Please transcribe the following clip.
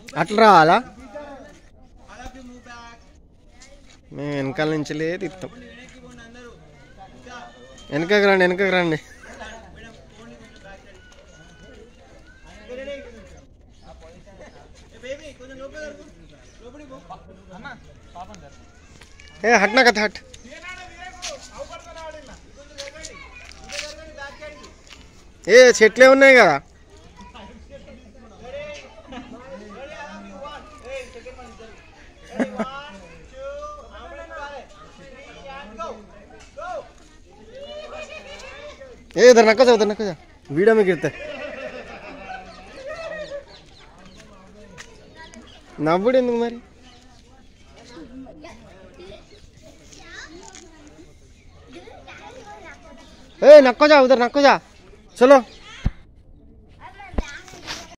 అట్లా రావాలా? మేము వెనకాల నుంచి లేదు ఇస్తాం. వెనకకి రండి, వెనకకి రండి. ఏ హట్నా కదా హట్. ఏ చెట్లే ఉన్నాయి కదా. ఏ ఇద్దరు నక్కజా, ఇద్దరు నక్కజా. వీడియో మీకు ఇస్తే నవ్వుడు ఎందుకు మరి? ए नको जा उधर, नको जा, चलो।